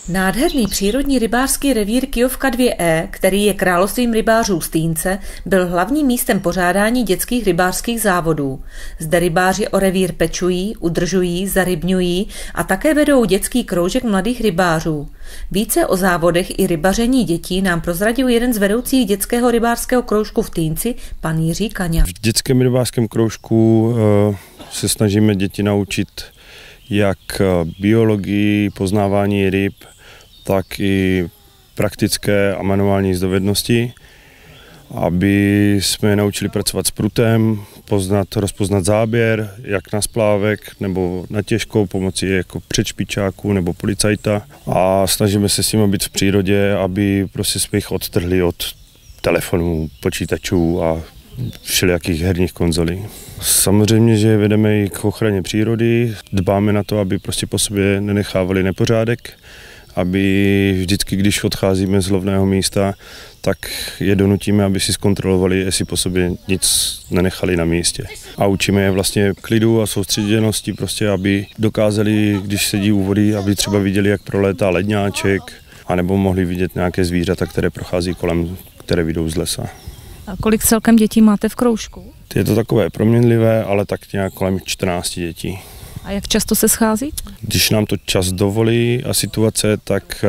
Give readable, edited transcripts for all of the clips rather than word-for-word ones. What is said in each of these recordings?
Nádherný přírodní rybářský revír Kyjovka 2E, který je královstvím rybářů Stýnce, byl hlavním místem pořádání dětských rybářských závodů. Zde rybáři o revír pečují, udržují, zarybňují a také vedou dětský kroužek mladých rybářů. Více o závodech i rybaření dětí nám prozradil jeden z vedoucích dětského rybářského kroužku v Týnci, pan Jiří Kaňa. V dětském rybářském kroužku se snažíme děti naučit jak biologii, poznávání ryb, tak i praktické a manuální dovednosti, aby jsme je naučili pracovat s prutem, rozpoznat záběr, jak na splávek nebo na těžkou pomocí jako předšpičáku nebo policajta. A snažíme se s nimi být v přírodě, aby prostě jsme jich odtrhli od telefonů, počítačů a všelijakých herních konzolí. Samozřejmě, že vedeme i k ochraně přírody, dbáme na to, aby prostě po sobě nenechávali nepořádek, aby vždycky, když odcházíme z lovného místa, tak je donutíme, aby si zkontrolovali, jestli po sobě nic nenechali na místě. A učíme je vlastně klidu a soustředěnosti, prostě, aby dokázali, když sedí u vody, aby třeba viděli, jak prolétá ledňáček, anebo mohli vidět nějaké zvířata, které prochází kolem, které vyjdou z lesa. A kolik celkem dětí máte v kroužku? Je to takové proměnlivé, ale tak nějak kolem 14 dětí. A jak často se schází? Když nám to čas dovolí a situace, tak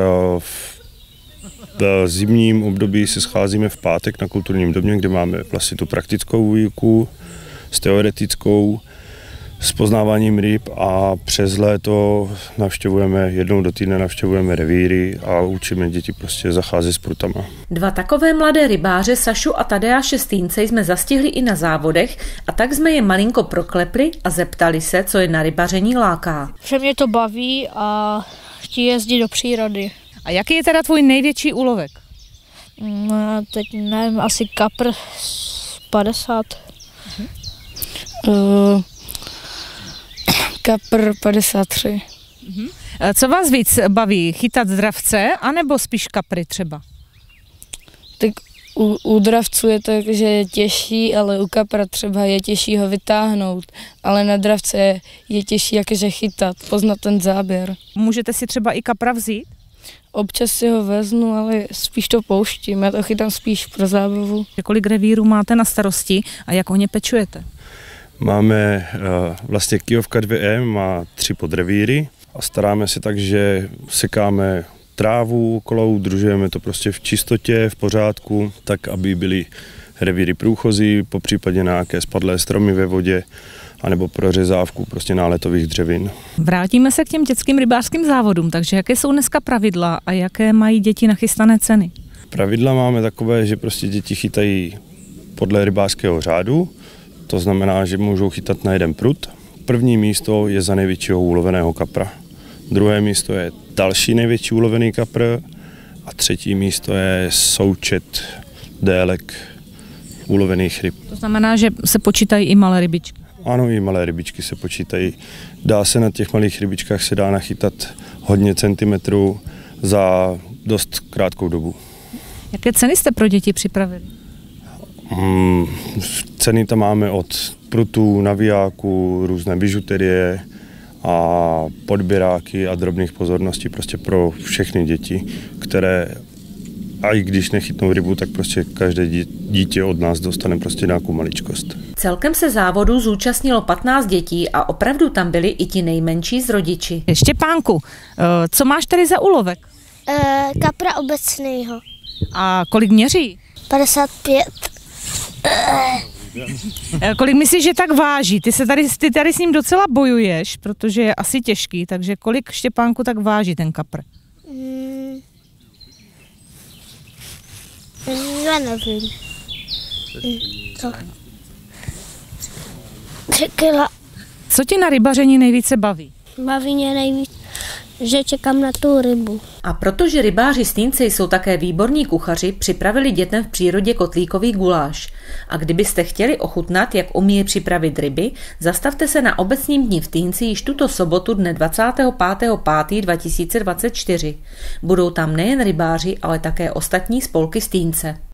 v zimním období se scházíme v pátek na kulturním domě, kde máme vlastně tu praktickou výuku s teoretickou, s poznáváním ryb a přes léto jednou do týdne navštěvujeme revíry a učíme děti prostě zacházet s prutama. Dva takové mladé rybáře, Sašu a Tadeáše z Týnce, jsme zastihli i na závodech a tak jsme je malinko proklepli a zeptali se, co je na rybaření láká. Že mě to baví a chci jezdit do přírody. A jaký je teda tvůj největší úlovek? Teď nevím, asi kapr 50. Kapr 53. Co vás víc baví, chytat dravce, anebo spíš kapry třeba? Tak u dravců je to, že je těžší, ale u kapra třeba je těžší ho vytáhnout, ale na dravce je těžší jakože chytat, poznat ten záběr. Můžete si třeba i kapra vzít? Občas si ho vezmu, ale spíš to pouštím, já to chytám spíš pro zábavu. Kolik revírů máte na starosti a jak o ně pečujete? Máme vlastně Kyjovka 2E, má 3 podrevíry a staráme se tak, že sekáme trávu okolo, udržujeme to prostě v čistotě, v pořádku, tak, aby byly revíry průchozí, popřípadě nějaké spadlé stromy ve vodě, anebo pro řezávku prostě náletových dřevin. Vrátíme se k těm dětským rybářským závodům, takže jaké jsou dneska pravidla a jaké mají děti nachystané ceny? Pravidla máme takové, že prostě děti chytají podle rybářského řádu. To znamená, že můžou chytat na jeden prut. První místo je za největšího uloveného kapra. Druhé místo je další největší ulovený kapr. A třetí místo je součet délek ulovených ryb. To znamená, že se počítají i malé rybičky? Ano, i malé rybičky se počítají. Dá se na těch malých rybičkách se dá nachytat hodně centimetrů za dost krátkou dobu. Jaké ceny jste pro děti připravili? Ceny tam máme od prutů, navijáků, různé bižuterie a podběráky a drobných pozorností prostě pro všechny děti, které a i když nechytnou rybu, tak prostě každé dítě od nás dostane prostě nějakou maličkost. Celkem se závodu zúčastnilo 15 dětí a opravdu tam byli i ti nejmenší z rodiči. Štěpánku, co máš tady za úlovek? Kapra obecného. A kolik měří? 55. Kolik myslíš, že tak váží? Ty tady s ním docela bojuješ, protože je asi těžký, takže kolik, Štěpánku, tak váží ten kapr? Já nevím. Co? 3 kila. Co tě na rybaření nejvíce baví? Baví mě nejvíc, že čekám na tu rybu. A protože rybáři z Týnce jsou také výborní kuchaři, připravili dětem v přírodě kotlíkový guláš. A kdybyste chtěli ochutnat, jak umí připravit ryby, zastavte se na obecním dni v Týnci již tuto sobotu dne 25.5.2024. Budou tam nejen rybáři, ale také ostatní spolky z Týnce.